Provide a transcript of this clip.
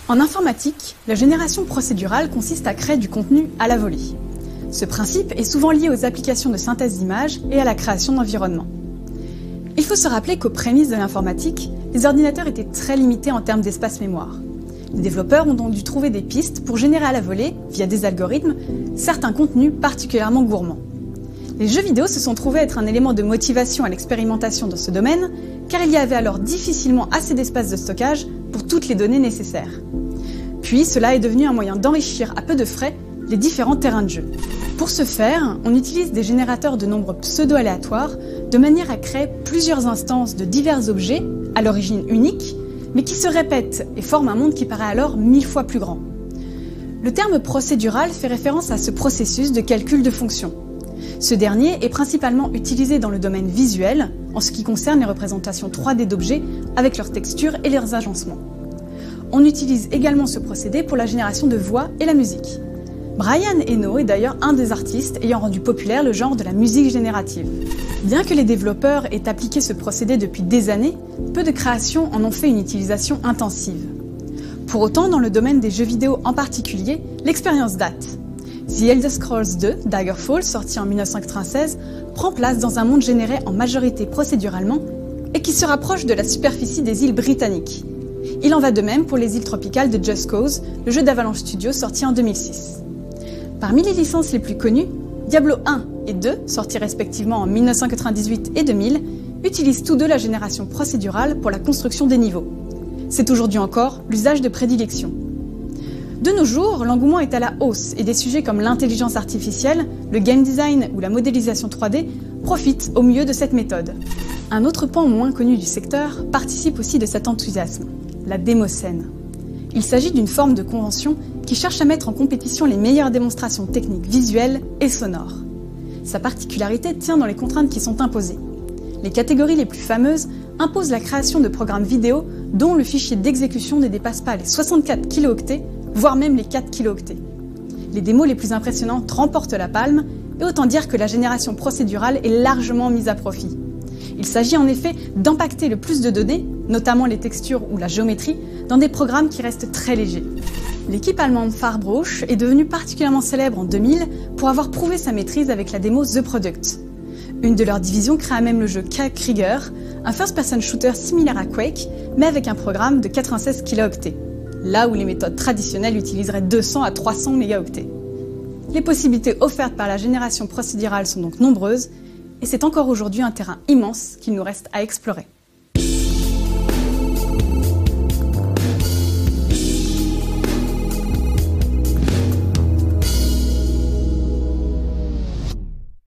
En informatique, la génération procédurale consiste à créer du contenu à la volée. Ce principe est souvent lié aux applications de synthèse d'images et à la création d'environnements. Il faut se rappeler qu'aux prémices de l'informatique, les ordinateurs étaient très limités en termes d'espace mémoire. Les développeurs ont donc dû trouver des pistes pour générer à la volée, via des algorithmes, certains contenus particulièrement gourmands. Les jeux vidéo se sont trouvés être un élément de motivation à l'expérimentation dans ce domaine, car il y avait alors difficilement assez d'espace de stockage pour toutes les données nécessaires. Puis cela est devenu un moyen d'enrichir à peu de frais les différents terrains de jeu. Pour ce faire, on utilise des générateurs de nombres pseudo-aléatoires de manière à créer plusieurs instances de divers objets, à l'origine uniques, mais qui se répètent et forment un monde qui paraît alors 1000 fois plus grand. Le terme procédural fait référence à ce processus de calcul de fonctions. Ce dernier est principalement utilisé dans le domaine visuel, en ce qui concerne les représentations 3D d'objets avec leurs textures et leurs agencements. On utilise également ce procédé pour la génération de voix et la musique. Brian Eno est d'ailleurs un des artistes ayant rendu populaire le genre de la musique générative. Bien que les développeurs aient appliqué ce procédé depuis des années, peu de créations en ont fait une utilisation intensive. Pour autant, dans le domaine des jeux vidéo en particulier, l'expérience date. The Elder Scrolls 2, Daggerfall, sorti en 1996, prend place dans un monde généré en majorité procéduralement et qui se rapproche de la superficie des îles britanniques. Il en va de même pour les îles tropicales de Just Cause, le jeu d'Avalanche Studios sorti en 2006. Parmi les licences les plus connues, Diablo 1 et 2, sortis respectivement en 1998 et 2000, utilisent tous deux la génération procédurale pour la construction des niveaux. C'est aujourd'hui encore l'usage de prédilection. De nos jours, l'engouement est à la hausse et des sujets comme l'intelligence artificielle, le game design ou la modélisation 3D profitent au mieux de cette méthode. Un autre pan moins connu du secteur participe aussi de cet enthousiasme, la démoscène. Il s'agit d'une forme de convention qui cherche à mettre en compétition les meilleures démonstrations techniques visuelles et sonores. Sa particularité tient dans les contraintes qui sont imposées. Les catégories les plus fameuses imposent la création de programmes vidéo dont le fichier d'exécution ne dépasse pas les 64 kilooctets, voire même les 4 kilooctets. Les démos les plus impressionnantes remportent la palme, et autant dire que la génération procédurale est largement mise à profit. Il s'agit en effet d'impacter le plus de données, notamment les textures ou la géométrie, dans des programmes qui restent très légers. L'équipe allemande Farbrosch est devenue particulièrement célèbre en 2000 pour avoir prouvé sa maîtrise avec la démo The Product. Une de leurs divisions créa même le jeu K-Krieger, un first-person shooter similaire à Quake, mais avec un programme de 96 kilooctets, là où les méthodes traditionnelles utiliseraient 200 à 300 mégaoctets. Les possibilités offertes par la génération procédurale sont donc nombreuses, et c'est encore aujourd'hui un terrain immense qu'il nous reste à explorer.